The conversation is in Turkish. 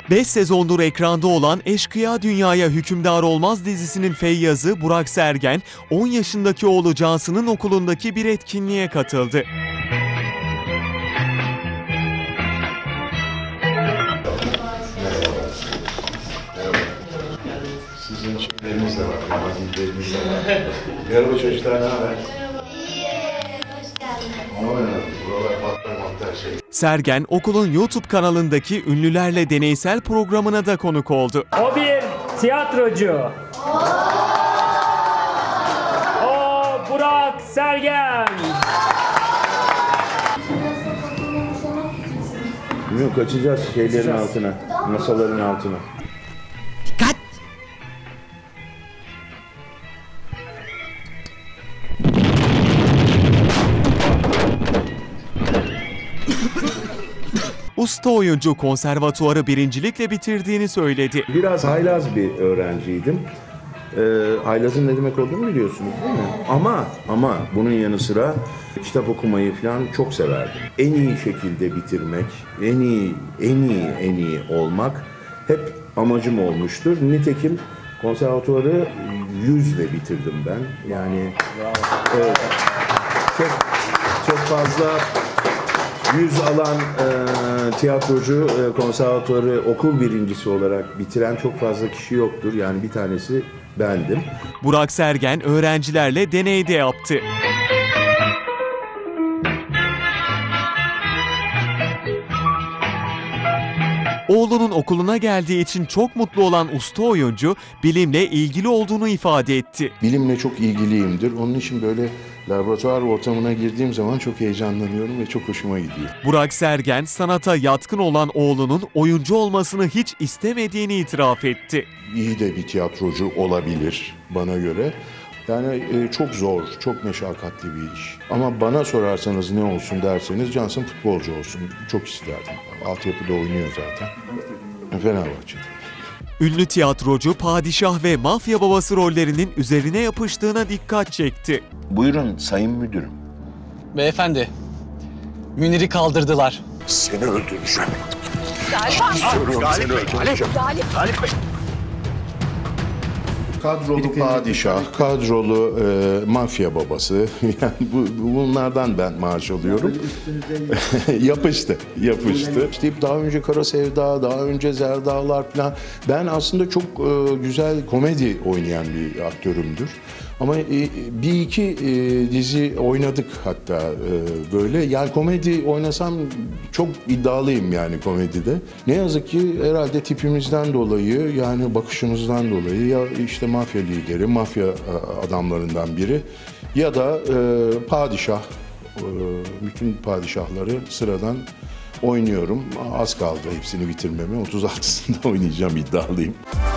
5 sezondur ekranda olan Eşkıya Dünyaya Hükümdar Olmaz dizisinin feyyazı Burak Sergen, 10 yaşındaki oğlu Cansu'nun okulundaki bir etkinliğe katıldı. Sizin şeyleriniz de var, mazilleriniz de var. Merhaba çocuklar, ne haber? Sergen, okulun YouTube kanalındaki ünlülerle deneysel programına da konuk oldu. O bir tiyatrocu. O Burak Sergen. Yok, kaçacağız şeylerin altına, masaların altına. Dikkat! Usta oyuncu konservatuvarı birincilikle bitirdiğini söyledi. Biraz haylaz bir öğrenciydim. Haylazın ne demek olduğunu biliyorsunuz değil mi? Ama bunun yanı sıra kitap okumayı falan çok severdim. En iyi şekilde bitirmek, en iyi olmak hep amacım olmuştur. Nitekim konservatuvarı 100'le bitirdim ben. Yani çok fazla 100 alan tiyatrocu konservatuvarı okul birincisi olarak bitiren çok fazla kişi yoktur. Yani bir tanesi bendim. Burak Sergen öğrencilerle deney de yaptı. Oğlunun okuluna geldiği için çok mutlu olan usta oyuncu, bilimle ilgili olduğunu ifade etti. Bilimle çok ilgiliyimdir. Onun için böyle laboratuvar ortamına girdiğim zaman çok heyecanlanıyorum ve çok hoşuma gidiyor. Burak Sergen, sanata yatkın olan oğlunun oyuncu olmasını hiç istemediğini itiraf etti. İyi de bir tiyatrocu olabilir bana göre. Yani çok zor, çok meşakkatli bir iş. Ama bana sorarsanız ne olsun derseniz Cansın futbolcu olsun. Çok isterdim. Altyapıda oynuyor zaten. Fenerbahçe'de. Ünlü tiyatrocu, padişah ve mafya babası rollerinin üzerine yapıştığına dikkat çekti. Buyurun sayın müdürüm. Beyefendi, Münir'i kaldırdılar. Seni öldüreceğim. Seni öldüreceğim. Kadrolu padişah, kadrolu mafya babası. Yani bunlardan ben maaş alıyorum. Yapıştı. İşte daha önce Kara Sevda, daha önce Zerdağlar falan. Ben aslında çok güzel komedi oynayan bir aktörümdür. Ama bir iki dizi oynadık hatta böyle. Yani komedi oynasam çok iddialıyım yani komedide. Ne yazık ki herhalde tipimizden dolayı, yani bakışımızdan dolayı ya işte mafya lideri, mafya adamlarından biri ya da padişah, bütün padişahları sıradan oynuyorum. Az kaldı hepsini bitirmeme. 36'sında oynayacağım, iddialıyım.